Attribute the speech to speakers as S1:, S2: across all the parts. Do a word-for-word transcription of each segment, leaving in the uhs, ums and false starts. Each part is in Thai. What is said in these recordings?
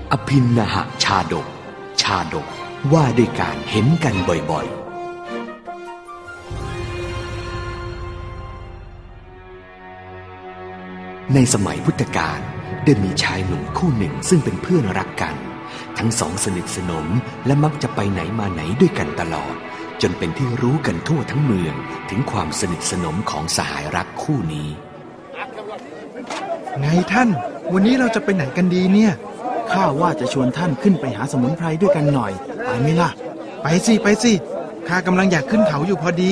S1: อภินนหชาดกชาดกว่าด้วยการเห็นกันบ่อยๆในสมัยพุทธกาลได้มีชายหนุ่มคู่หนึ่งซึ่งเป็นเพื่อนรักกันทั้งสองสนิทสนมและมักจะไปไหนมาไหนด้วยกันตลอดจนเป็นที่รู้กันทั่วทั้งเมืองถึงความสนิทสนมของสหายรักคู่นี้
S2: ไงท่านวันนี้เราจะไปไหนกันดีเนี่ยข้าว่าจะชวนท่านขึ้นไปหาสมุนไพรด้วยกันหน่อยไปไหมล่ะไปสิไปสิข้ากำลังอยากขึ้นเขาอยู่พอดี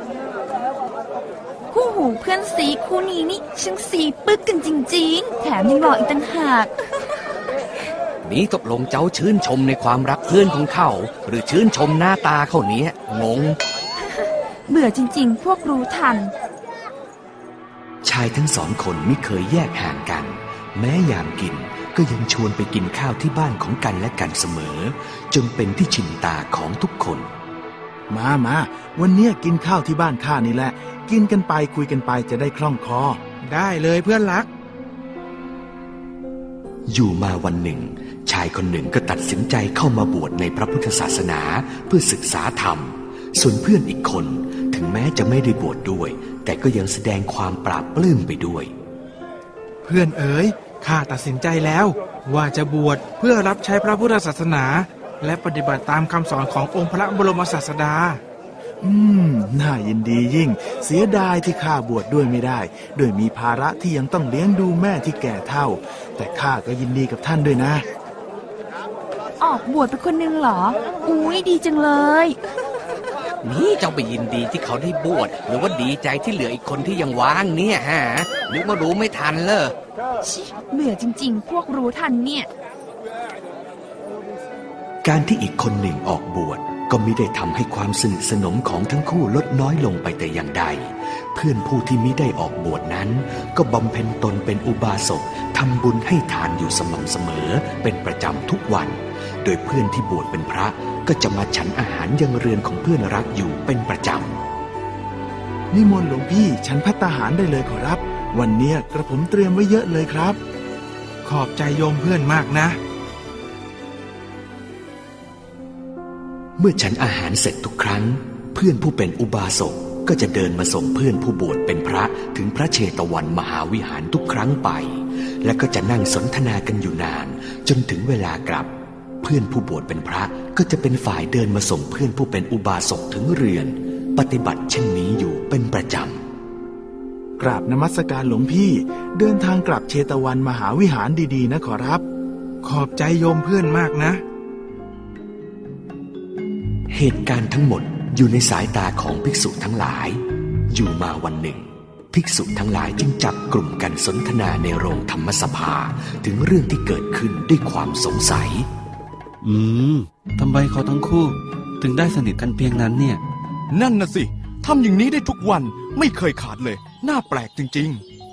S3: คู่หูเพื่อนสีคู่นี้นี่ช่างสีปึ๊กกันจริงๆแถมยังหล่ออีกต่างหาก
S1: นี่ตกลงเจ้าชื่นชมในความรักเพื่อนของเขาหรือชื่นชมหน้าตาเขาเนี้ยงง
S3: เบื่อจริงๆพวกรู้ทัน
S1: ชายทั้งสองคนไม่เคยแยกห่างกันแม้ยามกินก็ยังชวนไปกินข้าวที่บ้านของกันและกันเสมอจนเป็นที่ชินตาของทุกคน
S2: มามาวันนี้กินข้าวที่บ้านข้านี่แหละกินกันไปคุยกันไปจะได้คล่องคอได้เลยเพื่อนรัก
S1: อยู่มาวันหนึ่งชายคนหนึ่งก็ตัดสินใจเข้ามาบวชในพระพุทธศาสนาเพื่อศึกษาธรรมส่วนเพื่อนอีกคนถึงแม้จะไม่ได้บวชด้วยแต่ก็ยังแสดงความปราบปลื้มไปด้วย
S2: เพื่อนเอ๋ยข้าตัดสินใจแล้วว่าจะบวชเพื่อรับใช้พระพุทธศาสนาและปฏิบัติตามคำสอนขององค์พระบรมศาสดาอืมน่ายินดียิ่งเสียดายที่ข้าบวชด้วยไม่ได้โดยมีภาระที่ยังต้องเลี้ยงดูแม่ที่แก่เฒ่าแต่ข้าก็ยินดีกับท่านด้วยนะ
S3: ออกบวชเป็นคนหนึ่งเหรออุ้ยดีจังเลย
S1: นี่เจ้าไปยินดีที่เขาได้บวชหรือว่าดีใจที่เหลืออีกคนที่ยังว่างเนี่ยฮะนึกว่ารู้ไม่ทันเลย
S3: เบื่อจริงๆพวกรู้ทันเนี่ย
S1: การที่อีกคนหนึ่งออกบวชก็ไม่ได้ทำให้ความสนิทสนมของทั้งคู่ลดน้อยลงไปแต่อย่างใดเพื่อนผู้ที่มิได้ออกบวชนั้นก็บำเพ็ญตนเป็นอุบาสกทำบุญให้ทานอยู่สม่ำเสมอเป็นประจำทุกวันโดยเพื่อนที่บวชเป็นพระก็จะมาฉันอาหารยังเรือนของเพื่อนรักอยู่เป็นประจ
S2: ำนิมนต์หลวงพี่ฉันภัตตาหารได้เลยขอรับวันนี้กระผมเตรียมไว้เยอะเลยครับขอบใจโยมเพื่อนมากนะ
S1: เมื่อฉันอาหารเสร็จทุกครั้งเพื่อนผู้เป็นอุบาสกก็จะเดินมาส่งเพื่อนผู้บวชเป็นพระถึงพระเชตวันมหาวิหารทุกครั้งไปและก็จะนั่งสนทนากันอยู่นานจนถึงเวลากลับเพื่อนผู้บวชเป็นพระก็จะเป็นฝ่ายเดินมาส่งเพื่อนผู้เป็นอุบาสกถึงเรือนปฏิบัติเช่นนี้อยู่เป็นประจำ
S2: กราบนมัสการหลวงพี่เดินทางกลับเชตวันมหาวิหารดีๆนะขอรับขอบใจโยมเพื่อนมากนะ
S1: เหตุการณ์ทั้งหมดอยู่ในสายตาของภิกษุทั้งหลายอยู่มาวันหนึ่งภิกษุทั้งหลายจึงจับกลุ่มกันสนทนาในโรงธรรมสภาถึงเรื่องที่เกิดขึ้นด้วยความสงสัย
S4: อืมทำไมเขาทั้งคู่ถึงได้สนิทกันเพียงนั้นเนี่ย
S5: นั่นน่ะสิทำอย่างนี้ได้ทุกวันไม่เคยขาดเลยน่าแปลกจริง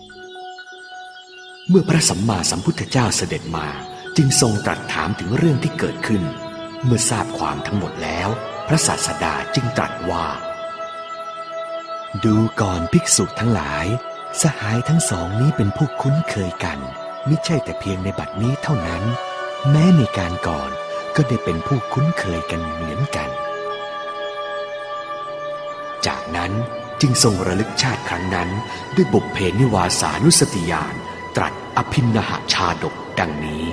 S1: ๆเมื่อพระสัมมาสัมพุทธเจ้าเสด็จมาจึงทรงตรัสถามถึงเรื่องที่เกิดขึ้นเมื่อทราบความทั้งหมดแล้วพระศาสดาจึงตรัสว่าดูก่อนภิกษุทั้งหลายสหายทั้งสองนี้เป็นผู้คุ้นเคยกันมิใช่แต่เพียงในบัดนี้เท่านั้นแม้ในการก่อนก็ได้เป็นผู้คุ้นเคยกันเหมือนกันจากนั้นจึงทรงระลึกชาติครั้งนั้นด้วยบุพเพนิวาสานุสติญาณตรัสอภินนหชาดกดังนี้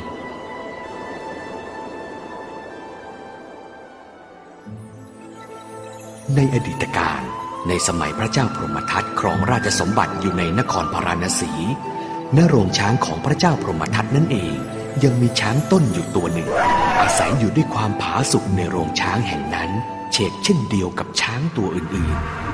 S1: ในอดีตการในสมัยพระเจ้าพรหมทัตครองราชสมบัติอยู่ในนครพาราณสีณโรงช้างของพระเจ้าพรหมทัตนั่นเองยังมีช้างต้นอยู่ตัวหนึ่งอาศัยอยู่ด้วยความผาสุกในโรงช้างแห่งนั้นเฉกเช่นเดียวกับช้างตัวอื่น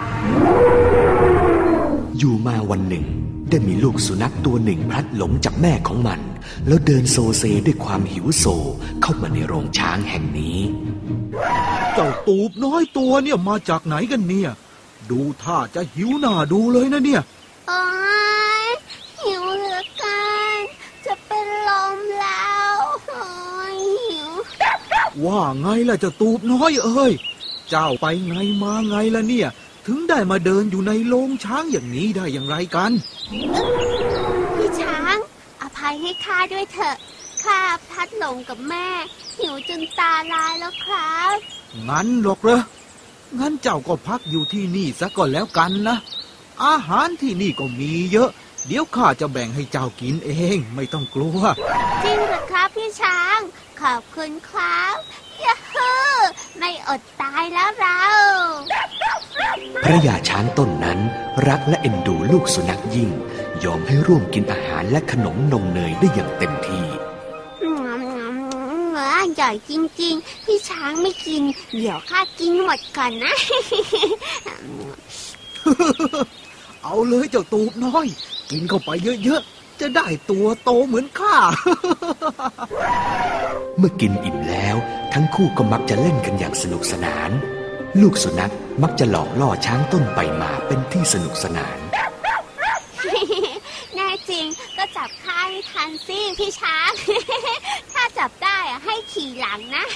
S1: ๆอยู่มาวันหนึ่งได้มีลูกสุนัขตัวหนึ่งพลัดหลงจากแม่ของมันแล้วเดินโซเซด้วยความหิวโซเข้ามาในโรงช้างแห่งนี้
S6: เจ้าตูบน้อยตัวเนี่ยมาจากไหนกันเนี่ยดูท่าจะหิวหน้าดูเลยนะเนี่ย
S7: โอ๊ยหิวเหลือเกินจะเป็นลมแล้วโอ๊ยหิว
S6: ว่าไงล่ะเจ้าตูบน้อยเอ้ยเจ้าไปไงมาไงล่ะเนี่ยถึงได้มาเดินอยู่ในโรงช้างอย่างนี้ได้อย่างไรกัน
S7: พี่ช้างอภัยให้ข้าด้วยเถอะข้าพลัดหลงกับแม่หิวจนตาลายแล้วครับ
S6: งั้นหรอกเหรองั้นเจ้าก็พักอยู่ที่นี่ซะก่อนแล้วกันนะอาหารที่นี่ก็มีเยอะเดี๋ยวข้าจะแบ่งให้เจ้ากินเองไม่ต้องกลัว
S7: จริงเหรอครับพี่ช้างขอบคุณครับยะฮูไม่อดตายแล้วเรา
S1: พระยาช้างต้นนั้นรักและเอ็นดูลูกสุนัขยิ่งยอมให้ร่วมกินอาหารและขนมนมเนยได้อย่างเต็มที่
S7: อร่อยจริงๆพี่ช้างไม่กินเดี๋ยวข้ากินหมดก่อนนะ
S6: เอาเลยเจ้าตูบน้อยกินเข้าไปเยอะๆจะได้ตัวโตเหมือนข้า
S1: เมื่อกินอิ่มแล้วทั้งคู่ก็มักจะเล่นกันอย่างสนุกสนานลูกสุนัขมักจะหลอกล่อช้างต้นไปมาเป็นที่สนุกสนาน
S7: แน่จริงก็จับข้าให้ทันสิพี่ช้าง ถ้าจับได้ให้ขี่หลังนะ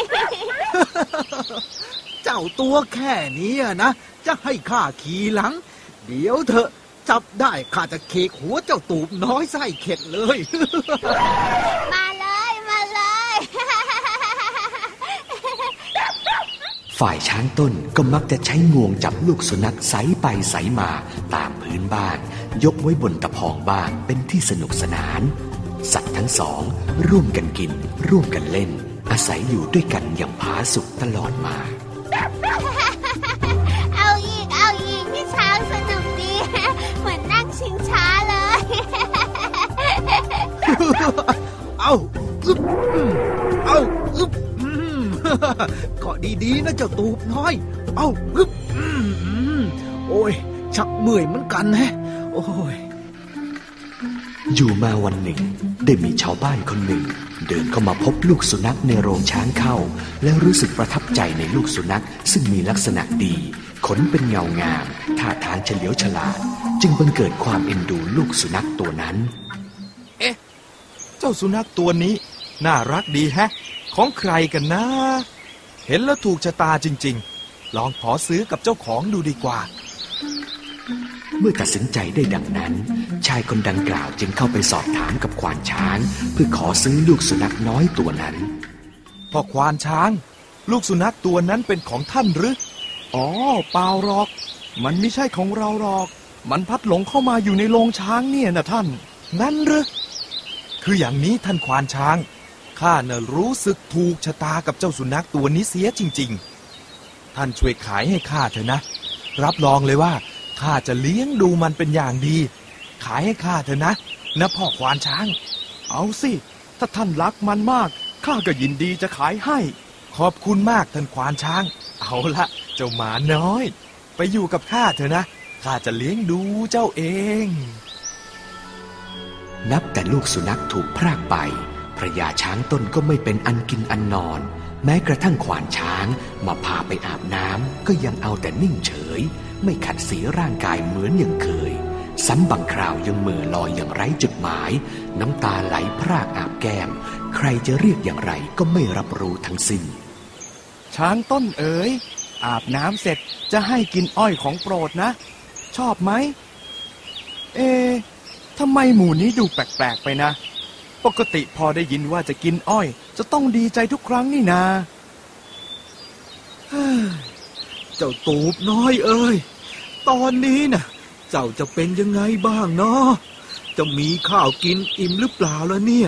S6: เจ้าตัวแค่นี้นะจะให้ข้าขี่หลังเดี๋ยวเถอะจับได้ข้าจะเคกหัวเจ้าตูบน้อยไส้เข็ดเลย
S7: มาเลยมาเลย
S1: ฝ่ายช้างต้นก็มักจะใช้งวงจับลูกสุนัขไสไปไสมาตามพื้นบ้านยกไว้บนตะพองบ้านเป็นที่สนุกสนานสัตว์ทั้งสองร่วมกันกินร่วมกันเล่นอาศัยอยู่ด้วยกันอย่างผาสุกตลอดมา
S7: เอาอีกเอาอีกพี่ช้างสนุกดีเหมือนนั่งชิงช้าเลย
S6: เอาอึ๊บเอาอึ๊บเกาะดีๆนะเจ้าตูบน้อยเอาอึ๊บโอ้ยชักเมื่อยเหมือนกันแฮะโอ้ย
S1: อยู่มาวันหนึ่งได้มีชาวบ้านคนหนึ่งเดินเข้ามาพบลูกสุนัขในโรงช้างเข้าและรู้สึกประทับใจในลูกสุนัขซึ่งมีลักษณะดีขนเป็นเงางามท่าทางเฉลียวฉลาดจึงบังเกิดความเอ็นดูลูกสุนัขตัวนั้น
S5: เอ๊ะเจ้าสุนัขตัวนี้น่ารักดีแฮะของใครกันนะเห็นแล้วถูกชะตาจริงๆลองขอซื้อกับเจ้าของดูดีกว่า
S1: เมื่อตัดสินใจได้ดังนั้นชายคนดังกล่าวจึงเข้าไปสอบถามกับควานช้างเพื่อขอซื้อลูกสุนัขน้อยตัวนั้น
S5: พ่อควานช้างลูกสุนัขตัวนั้นเป็นของท่านหรืออ๋อเปล่าหรอกมันไม่ใช่ของเราหรอกมันพัดหลงเข้ามาอยู่ในโรงช้างเนี่ยนะท่านงั้นหรือคืออย่างนี้ท่านควานช้างข้าน่ะรู้สึกถูกชะตากับเจ้าสุนัขตัวนี้เสียจริงๆท่านช่วยขายให้ข้าเถอะนะรับรองเลยว่าข้าจะเลี้ยงดูมันเป็นอย่างดีขายให้ข้าเถอะนะนะพ่อควานช้างเอาสิถ้าท่านรักมันมากข้าก็ยินดีจะขายให้ขอบคุณมากท่านควานช้างเอาละเจ้าหมาน้อยไปอยู่กับข้าเถอะนะข้าจะเลี้ยงดูเจ้าเอง
S1: นับแต่ลูกสุนัขถูกพรากไปพระยาช้างต้นก็ไม่เป็นอันกินอันนอนแม้กระทั่งควานช้างมาพาไปอาบน้ำก็ยังเอาแต่นิ่งเฉยไม่ขัดสีร่างกายเหมือนอย่างเคยซ้ำบางคราวยังเหม่อลอยอย่างไร้จุดหมายน้ำตาไหลพรากอาบแก้มใครจะเรียกอย่างไรก็ไม่รับรู้ทั้งสิ้น
S5: ช้างต้นเอ๋ยอาบน้ำเสร็จจะให้กินอ้อยของโปรดนะชอบไหมเอ๊ะทำไมหมู่นี้ดูแปลกๆไปนะปกติพอได้ยินว่าจะกินอ้อยจะต้องดีใจทุกครั้งนี่นา
S6: เจ้าตูบน้อยเอ้ยตอนนี้น่ะเจ้าจะเป็นยังไงบ้างเนาะจะมีข้าวกินอิ่มหรือเปล่าล่ะเนี่ย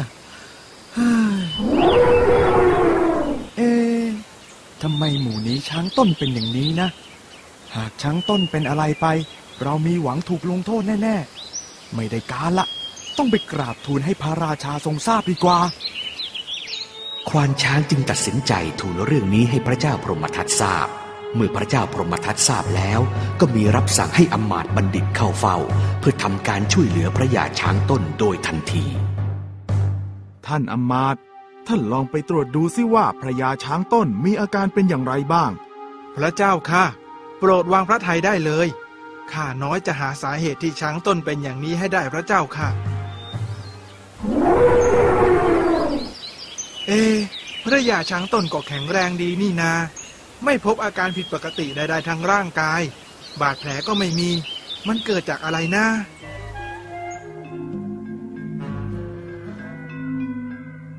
S5: เอ๊ะทำไมหมู่นี้ช้างต้นเป็นอย่างนี้นะหากช้างต้นเป็นอะไรไปเรามีหวังถูกลงโทษแน่ๆไม่ได้การละต้องไปกราบทูลให้พระราชาทรงทราบดีกว่า
S1: ควานช้างจึงตัดสินใจทูลเรื่องนี้ให้พระเจ้าพรหมทัตทราบเมื่อพระเจ้าพรหมทัตทราบแล้วก็มีรับสั่งให้อมาตย์บัณฑิตเข้าเฝ้าเพื่อทำการช่วยเหลือพระยาช้างต้นโดยทันที
S8: ท่านอมาตย์ท่านลองไปตรวจดูซิว่าพระยาช้างต้นมีอาการเป็นอย่างไรบ้าง
S2: พระเจ้าค่ะโปรดวางพระทัยได้เลยข้าน้อยจะหาสาเหตุที่ช้างต้นเป็นอย่างนี้ให้ได้พระเจ้าค่ะเอพระยาช้างต้นก็แข็งแรงดีนี่นาไม่พบอาการผิดปกติใดๆทางร่างกายบาดแผลก็ไม่มีมันเกิดจากอะไรนะ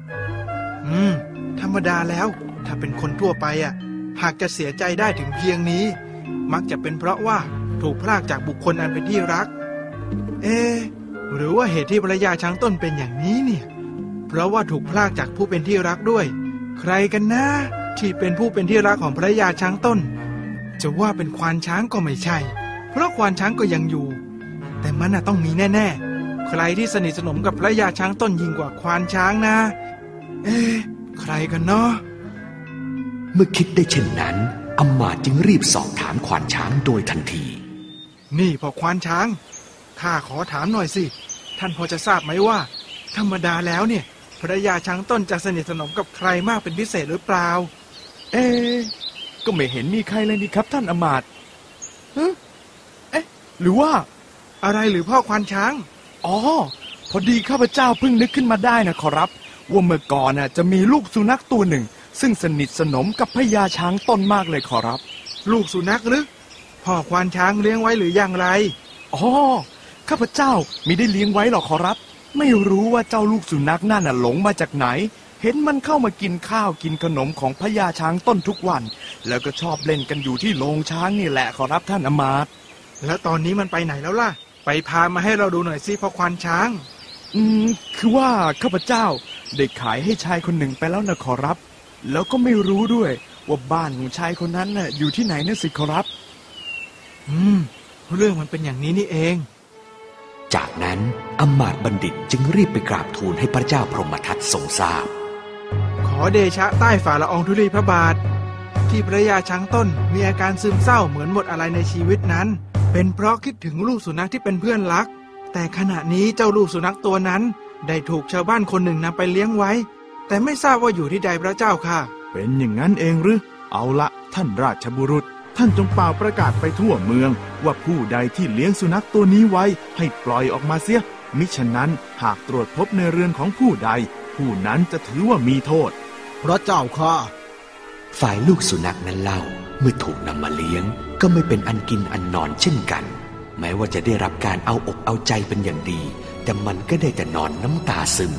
S2: รรมดาแล้วถ้าเป็นคนทั่วไปอ่ะหากจะเสียใจได้ถึงเพียงนี้มักจะเป็นเพราะว่าถูกพรากจากบุคคลอันเป็นที่รักเอ๊ะหรือว่าเหตุที่พระยาช้างต้นเป็นอย่างนี้เนี่ยเพราะว่าถูกพรากจากผู้เป็นที่รักด้วยใครกันนะที่เป็นผู้เป็นที่รักของพระยาช้างต้นจะว่าเป็นควานช้างก็ไม่ใช่เพราะควานช้างก็ยังอยู่แต่มันน่ะต้องมีแน่ๆใครที่สนิทสนมกับพระยาช้างต้นยิ่งกว่าควานช้างนะเอ๊ะใครกันเนาะ
S1: เมื่อคิดได้เช่นนั้นอำมาตย์จึงรีบสอบถามควานช้างโดยทันที
S2: นี่พอควานช้างข้าขอถามหน่อยสิท่านพอจะทราบไหมว่าธรรมดาแล้วเนี่ยพระยาช้างต้นจะสนิทสนมกับใครมากเป็นพิเศษหรือเปล่า
S5: เอ๊ะก็ไม่เห็นมีใครเลยนี่ครับท่านอำมาตย์ฮะเอ๊ะหรือว่า
S2: อะไรหรือพ่อควานช้าง
S5: อ๋อพอดีข้าพเจ้าเพิ่งนึกขึ้นมาได้นะขอรับว่าเมื่อก่อนน่ะจะมีลูกสุนัขตัวหนึ่งซึ่งสนิทสนมกับพญาช้างต้นมากเลยขอรับ
S2: ลูกสุนัขหรือพ่อควานช้างเลี้ยงไว้หรืออย่างไร
S5: อ๋อข้าพเจ้ามิได้เลี้ยงไว้หรอกขอรับไม่รู้ว่าเจ้าลูกสุนัขนั่นน่ะหลงมาจากไหนเห็นมันเข้ามากินข้าวกินขนมของพญาช้างต้นทุกวันแล้วก็ชอบเล่นกันอยู่ที่โรงช้างนี่แหละขอรับท่านอมาตย์
S2: แล้วตอนนี้มันไปไหนแล้วล่ะไปพามาให้เราดูหน่อยสิพ่อควานช้าง
S5: อืมคือว่าข้าพเจ้าได้ขายให้ชายคนหนึ่งไปแล้วนะขอรับแล้วก็ไม่รู้ด้วยว่าบ้านของชายคนนั้นน่ะอยู่ที่ไหนนะสิขอรับ
S2: อืมเรื่องมันเป็นอย่างนี้นี่เอง
S1: จากนั้นอำมาตย์บัณฑิตจึงรีบไปกราบทูลให้พระเจ้าพรหมทัตทรงทราบ
S2: ขอเดชะใต้ฝ่าละอองธุลีพระบาทที่พระยาช้างต้นมีอาการซึมเศร้าเหมือนหมดอะไรในชีวิตนั้นเป็นเพราะคิดถึงลูกสุนัขที่เป็นเพื่อนรักแต่ขณะนี้เจ้าลูกสุนัขตัวนั้นได้ถูกชาวบ้านคนหนึ่งนำไปเลี้ยงไว้แต่ไม่ทราบว่าอยู่ที่ใดพระเจ้าค่ะ
S8: เป็นอย่างนั้นเองหรือเอาละท่านราชบุรุษท่านจงเป่าประกาศไปทั่วเมืองว่าผู้ใดที่เลี้ยงสุนัขตัวนี้ไว้ให้ปล่อยออกมาเสียมิฉะนั้นหากตรวจพบในเรือนของผู้ใดผู้นั้นจะถือว่ามีโทษ
S6: พระเจ้าค่ะ
S1: ฝ่ายลูกสุนัขนั้นเล่าเมื่อถูกนำมาเลี้ยงก็ไม่เป็นอันกินอันนอนเช่นกันแม้ว่าจะได้รับการเอาอกเอาใจเป็นอย่างดีแต่มันก็ได้แต่นอนน้ำตาซึม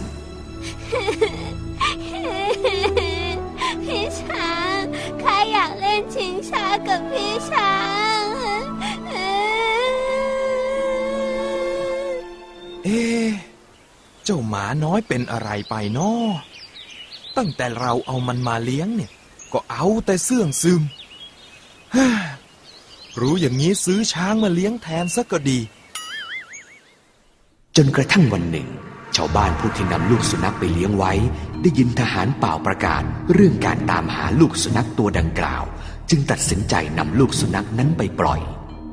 S7: พี่ช้างข้าอยากเล่นชิงช้ากับพี่ช้าง
S5: เอ๊ะเจ้าหมาน้อยเป็นอะไรไปน้อตั้งแต่เราเอามันมาเลี้ยงเนี่ยก็เอาแต่เสื่องซึมรู้อย่างนี้ซื้อช้างมาเลี้ยงแทนซะก็ดี
S1: จนกระทั่งวันหนึ่งชาวบ้านผู้ที่นำลูกสุนัขไปเลี้ยงไว้ได้ยินทหารเป่าประกาศเรื่องการตามหาลูกสุนัขตัวดังกล่าวจึงตัดสินใจนำลูกสุนัขนั้นไปปล่อย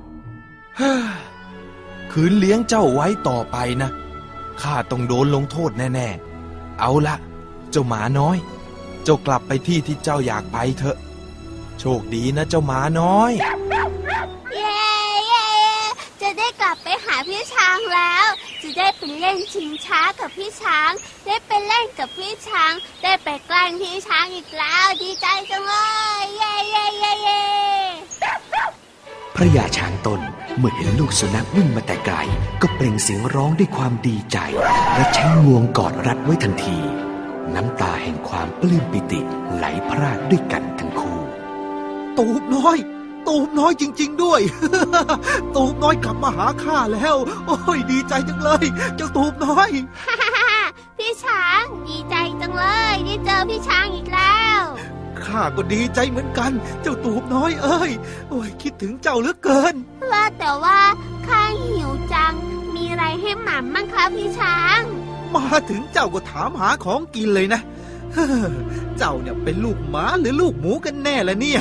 S5: คืนเลี้ยงเจ้าไว้ต่อไปนะข้าต้องโดนลงโทษแน่ๆเอาละเจ้าหมาน้อยเจ้ากลับไปที่ที่เจ้าอยากไปเถอะโชคดีนะเจ้าหมาน้อย
S7: เย้เย้จะได้กลับไปหาพี่ช้างแล้วจะได้ไปเล่นชิงช้ากับพี่ช้างได้ไปเล่นกับพี่ช้างได้ไปแกล้งพี่ช้างอีกแล้วดีใจจังเลยเย้เย้เย้เย้
S1: พระยาช้างต้นเมื่อเห็นลูกสุนัขวิ่งมาแต่ไกลก็เปล่งเสียงร้องด้วยความดีใจและใช้งวงกอดรัดไว้ทันทีน้ำตาแห่งความปลื้มปิติไหลพรากด้วยกันทั้งคู่
S6: ตูบน้อยตูบน้อยจริงๆด้วยตูบน้อยกลับมาหาข้าแล้วโอ้ยดีใจจังเลยเจ้าตูบน้อย
S7: พี่ช้างดีใจจังเลยได้เจอพี่ช้างอีกแล้ว
S6: ข้าก็ดีใจเหมือนกันเจ้าตูบน้อยเอ้ยโอ้ยคิดถึงเจ้าเหลือเกิน
S7: ว่าแต่ว่าข้าหิวจังมีอะไรให้หม่ำมั่งครับพี่ช้าง
S6: มาถึงเจ้าก็ถามหาของกินเลยนะเจ้าเนี่ยเป็นลูกหมาหรือลูกหมูกันแน่ละเนี่ย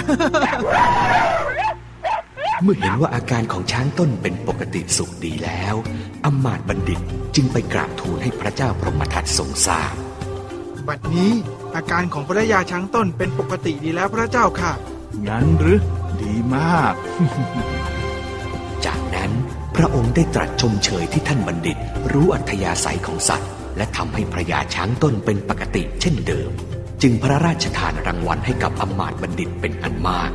S1: เมื่อเห็นว่าอาการของช้างต้นเป็นปกติสุขดีแล้วอำมาตย์บัณฑิตจึงไปกราบทูลให้พระเจ้าพรหมทัตทรงทราบ
S2: บัดนี้อาการของพระยาช้างต้นเป็นปกติดีแล้วพระเจ้าค่ะ
S8: งั้นหรือดีมาก
S1: จากนั้นพระองค์ได้ตรัสชมเชยที่ท่านบัณฑิตรู้อัธยาศัยของสัตว์และทำให้พระยาช้างต้นเป็นปกติเช่นเดิมจึงพระราชทานรางวัลให้กับอำมาตย์บัณฑิตเป็นอันมาก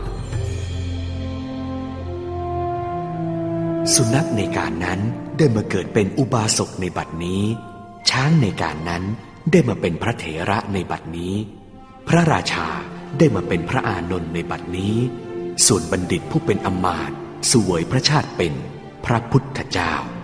S1: สุนัขในการนั้นได้มาเกิดเป็นอุบาสกในบัดนี้ช้างในการนั้นได้มาเป็นพระเถระในบัดนี้พพระราชาได้มาเป็นพระอานนท์ในบัดนี้ส่วนบัณฑิตผู้เป็นอมาตย์เสวยพระชาติเป็นพระพุทธเจ้า